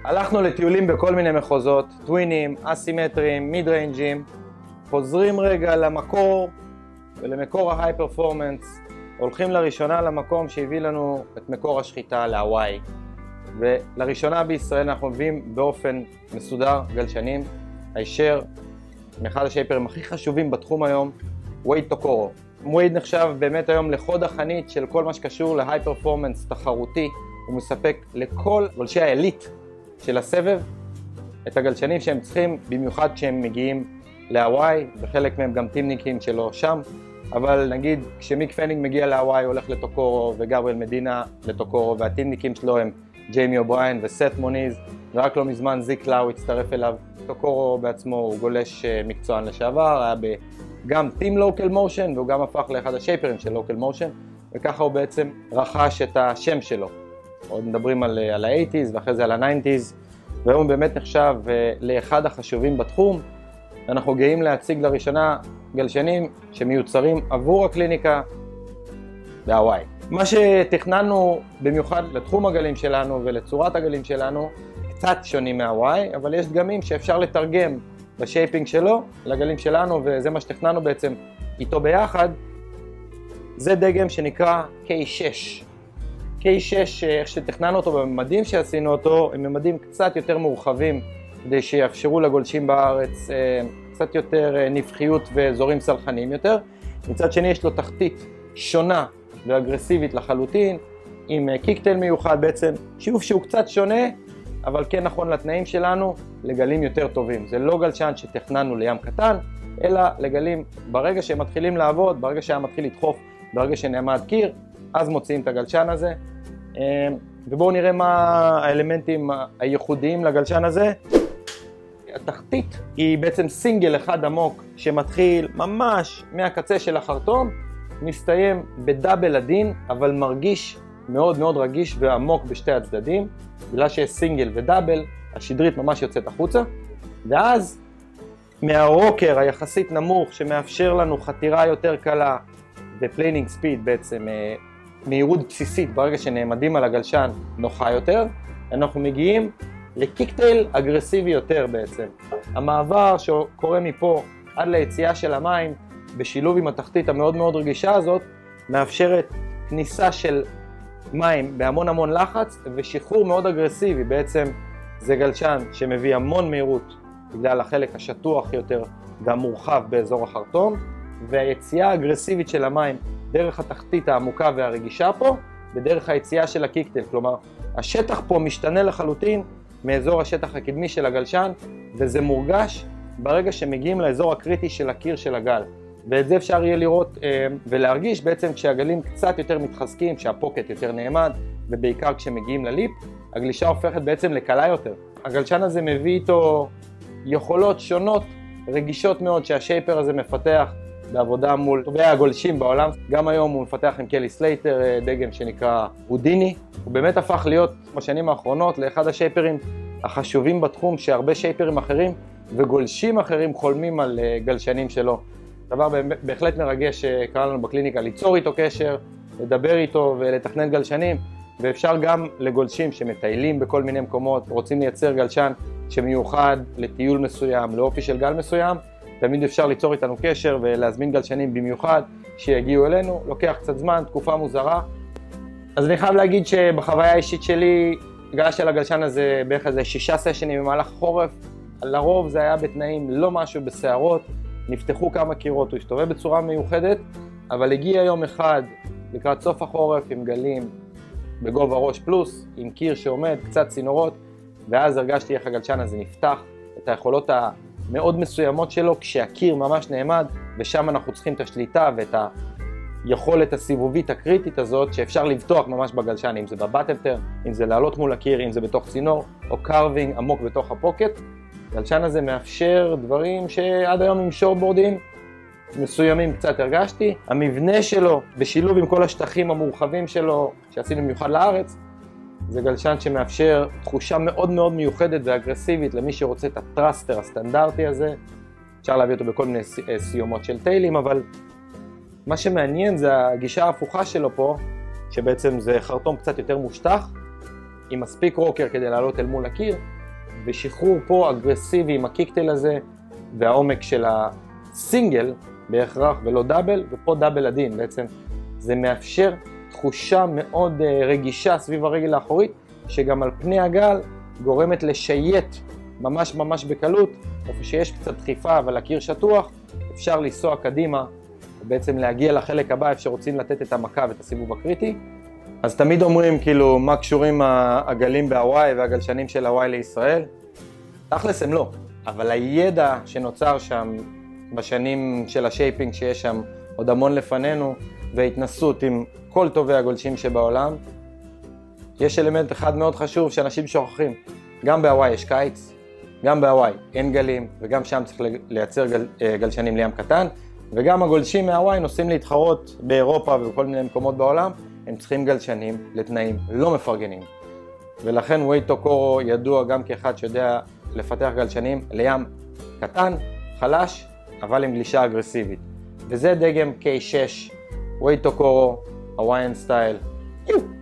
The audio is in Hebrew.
הלכנו לטיולים בכל מיני מחוזות, טווינים, אסימטריים, מיד ריינג'ים, חוזרים רגע למקור ולמקור ההיי פרפורמנס, הולכים לראשונה למקום שהביא לנו את מקור השחיטה להוואי, ולראשונה בישראל אנחנו מביאים באופן מסודר גלשנים, הישר מאחד השייפרים הכי חשובים בתחום היום, וייד טוקורו. וייד נחשב באמת היום לחוד החנית של כל מה שקשור להיי פרפורמנס תחרותי, הוא מספק לכל גולשי האליט של הסבב את הגלשנים שהם צריכים, במיוחד כשהם מגיעים להוואי, וחלק מהם גם טימניקים שלו שם, אבל נגיד כשמיק פנינג מגיע להוואי הוא הולך לטוקורו, וגבריאל מדינה לטוקורו, והטימניקים שלו הם ג'יימי אובריין וסט מוניז, ורק לא מזמן זיק לאו הצטרף אליו. טוקורו בעצמו הוא גולש מקצוען לשעבר, היה גם טים לוקל מושן, והוא גם הפך לאחד השייפרים של לוקל מושן, וככה הוא בעצם רכש את השם שלו. עוד מדברים על ה-80s ואחרי זה על ה-90s, והיום הוא באמת נחשב לאחד החשובים בתחום. אנחנו גאים להציג לראשונה גלשנים שמיוצרים עבור הקליניקה בהוואי. מה שתכננו במיוחד לתחום הגלים שלנו ולצורת הגלים שלנו קצת שונים מהוואי, אבל יש דגמים שאפשר לתרגם בשייפינג שלו לגלים שלנו, וזה מה שתכננו בעצם איתו ביחד. זה דגם שנקרא K6. K6, איך שתכננו אותו בממדים שעשינו אותו, הם ממדים קצת יותר מורחבים, כדי שיאפשרו לגולשים בארץ קצת יותר נפחיות ואזורים סלחניים יותר. מצד שני יש לו תחתית שונה ואגרסיבית לחלוטין, עם קיקטייל מיוחד בעצם, שיוף שהוא קצת שונה, אבל כן נכון לתנאים שלנו, לגלים יותר טובים. זה לא גלשן שתכננו לים קטן, אלא לגלים ברגע שהם מתחילים לעבוד, ברגע שהם מתחיל לדחוף, ברגע שנעמד קיר, אז מוציאים את הגלשן הזה. ובואו נראה מה האלמנטים הייחודיים לגלשן הזה. התחתית היא בעצם סינגל אחד עמוק שמתחיל ממש מהקצה של החרטום, מסתיים בדאבל עדין, אבל מרגיש מאוד מאוד רגיש ועמוק בשתי הצדדים. בגלל שיש סינגל ודאבל, השדרית ממש יוצאת החוצה, ואז מהרוקר היחסית נמוך שמאפשר לנו חתירה יותר קלה ופליינינג ספיד, בעצם מהירות בסיסית ברגע שנעמדים על הגלשן נוחה יותר, אנחנו מגיעים לקיקטייל אגרסיבי יותר בעצם. המעבר שקורה מפה עד ליציאה של המים בשילוב עם התחתית המאוד מאוד רגישה הזאת מאפשרת כניסה של מים בהמון המון לחץ ושחרור מאוד אגרסיבי. בעצם זה גלשן שמביא המון מהירות בגלל החלק השטוח יותר והמורחב באזור החרטום, והיציאה האגרסיבית של המים דרך התחתית העמוקה והרגישה פה בדרך היציאה של הקיקטייל. כלומר השטח פה משתנה לחלוטין מאזור השטח הקדמי של הגלשן, וזה מורגש ברגע שמגיעים לאזור הקריטי של הקיר של הגל, ואת זה אפשר יהיה לראות ולהרגיש בעצם כשהגלים קצת יותר מתחזקים, כשהפוקט יותר נעמד, ובעיקר כשמגיעים לליפ, הגלישה הופכת בעצם לקלה יותר. הגלשן הזה מביא איתו יכולות שונות, רגישות מאוד, שהשייפר הזה מפתח בעבודה מול טובי הגולשים בעולם. גם היום הוא מפתח עם קלי סלייטר דגם שנקרא הודיני. הוא באמת הפך להיות בשנים האחרונות לאחד השייפרים החשובים בתחום, שהרבה שייפרים אחרים וגולשים אחרים חולמים על גלשנים שלו. דבר בהחלט מרגש שקרה לנו בקליניקה ליצור איתו קשר, לדבר איתו ולתכנן גלשנים, ואפשר גם לגולשים שמטיילים בכל מיני מקומות, רוצים לייצר גלשן שמיוחד לטיול מסוים, לאופי של גל מסוים, תמיד אפשר ליצור איתנו קשר ולהזמין גלשנים במיוחד שיגיעו אלינו. לוקח קצת זמן, תקופה מוזרה. אז אני חייב להגיד שבחוויה האישית שלי, גלשתי על הגלשן הזה בערך איזה 6 סשנים במהלך החורף. לרוב זה היה בתנאים לא משהו בסערות, נפתחו כמה קירות, הוא השתובב בצורה מיוחדת, אבל הגיע יום אחד לקראת סוף החורף עם גלים בגובה ראש פלוס, עם קיר שעומד, קצת צינורות, ואז הרגשתי איך הגלשן הזה נפתח, את היכולות המאוד מסוימות שלו כשהקיר ממש נעמד, ושם אנחנו צריכים את השליטה ואת היכולת הסיבובית הקריטית הזאת שאפשר לבטוח ממש בגלשן, אם זה בבטלטר, אם זה לעלות מול הקיר, אם זה בתוך צינור, או קרווינג עמוק בתוך הפוקט. הגלשן הזה מאפשר דברים שעד היום עם שורטבורדים מסוימים קצת הרגשתי. המבנה שלו בשילוב עם כל השטחים המורחבים שלו שעשינו במיוחד לארץ, זה גלשן שמאפשר תחושה מאוד מאוד מיוחדת ואגרסיבית למי שרוצה את הטרסטר הסטנדרטי הזה. אפשר להביא אותו בכל מיני סיומות של טיילים, אבל מה שמעניין זה הגישה ההפוכה שלו פה, שבעצם זה חרטום קצת יותר מושטח, עם מספיק רוקר כדי לעלות אל מול הקיר, ושחרור פה אגרסיבי עם הקיקטייל הזה, והעומק של הסינגל בהכרח ולא דאבל, ופה דאבל עדין. בעצם זה מאפשר תחושה מאוד רגישה סביב הרגל האחורית, שגם על פני הגל גורמת לשייט ממש בקלות. איפה שיש קצת דחיפה אבל הקיר שטוח, אפשר לנסוע קדימה ובעצם להגיע לחלק הבא איפה שרוצים לתת את המכה ואת הסיבוב הקריטי. אז תמיד אומרים כאילו מה קשורים הגלים בהוואי והגלשנים של הוואי לישראל. תכלס הם לא, אבל הידע שנוצר שם בשנים של השייפינג שיש שם עוד המון לפנינו, והתנסות עם כל טובי הגולשים שבעולם, יש אלמנט אחד מאוד חשוב שאנשים שוכחים. גם בהוואי יש קיץ, גם בהוואי אין גלים, וגם שם צריך לייצר גלשנים לים קטן, וגם הגולשים מהוואי נוסעים להתחרות באירופה ובכל מיני מקומות בעולם, הם צריכים גלשנים לתנאים לא מפרגנים. ולכן וייטו קורו ידוע גם כאחד שיודע לפתח גלשנים לים קטן, חלש, אבל עם גלישה אגרסיבית. וזה דגם K6, וייטו קורו, הוויין סטייל.